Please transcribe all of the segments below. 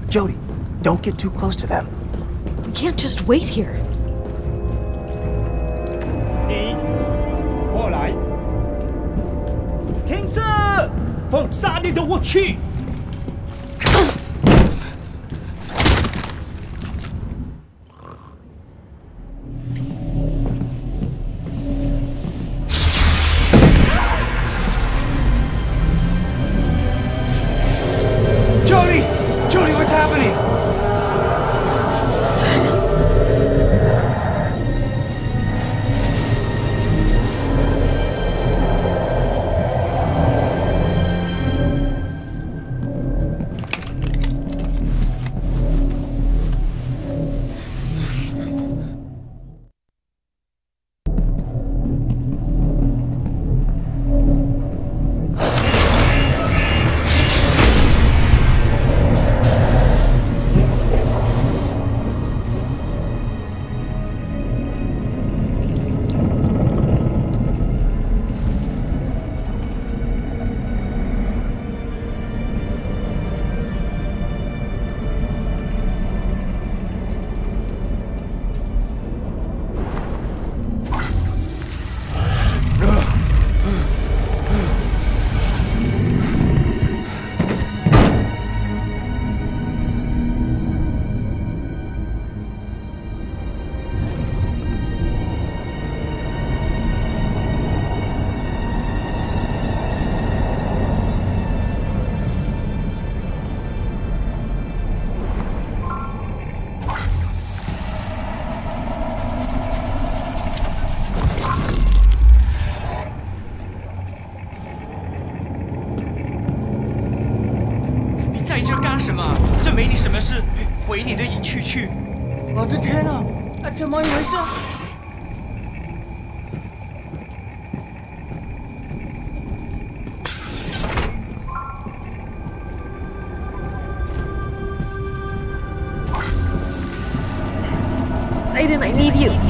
Jodie, don't get too close to them. We can't just wait here. 你过来，停车！放下你的武器！ Jodie, what's happening? It's Aiden. 回你的营区去！ 我的天啊，怎么一回事？ Aiden, I need you.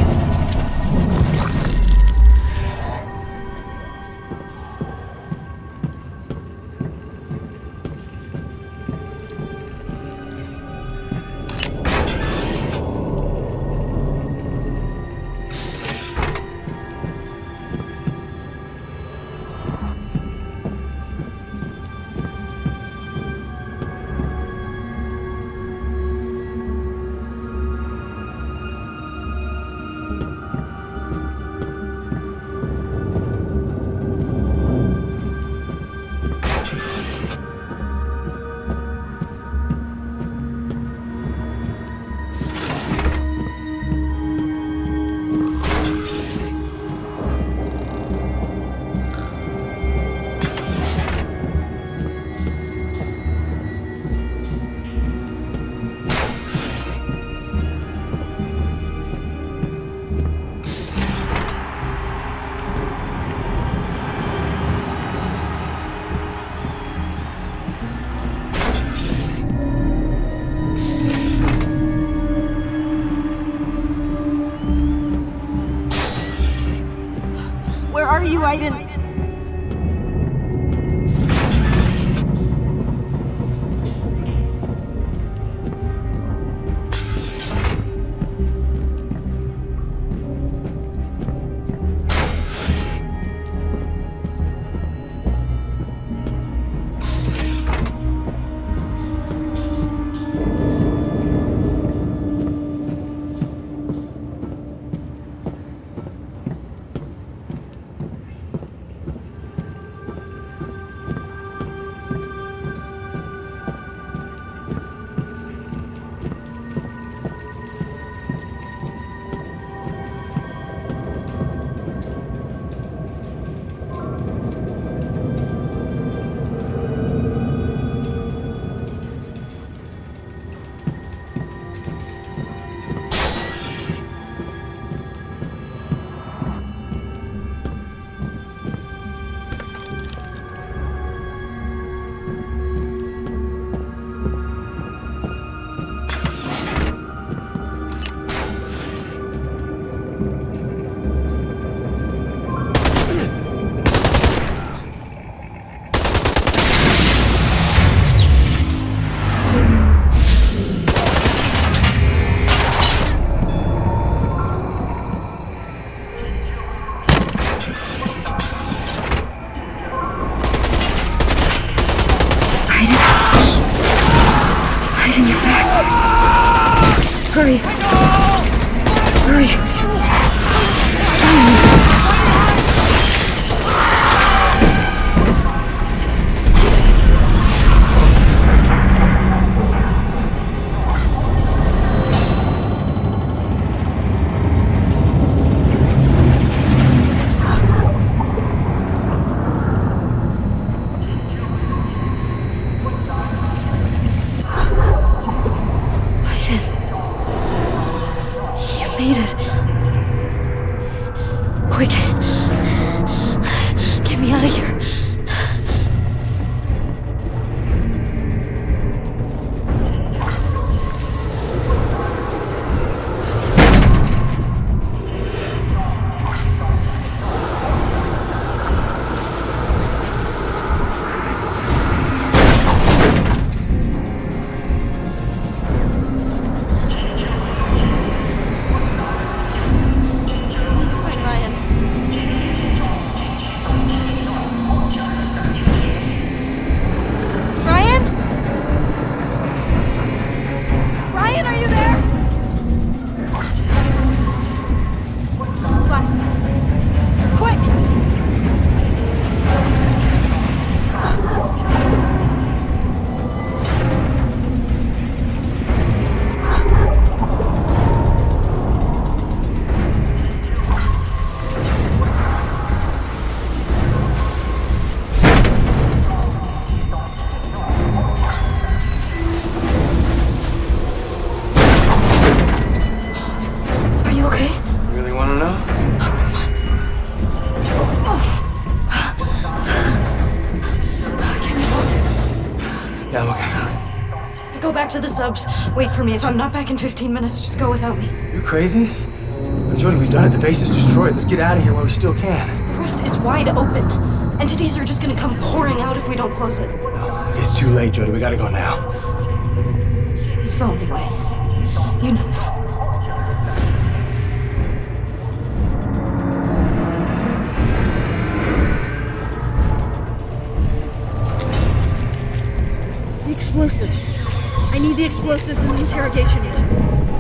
Where are you, Aiden? Hurry. Hurry. To the subs. Wait for me. If I'm not back in 15 minutes, just go without me. You crazy? Jodie, we've done it. The base is destroyed. Let's get out of here while we still can. The rift is wide open. Entities are just gonna come pouring out if we don't close it. No, it's too late, Jodie. We gotta go now. It's the only way. You know that. The explosives. I need the explosives in the interrogation room.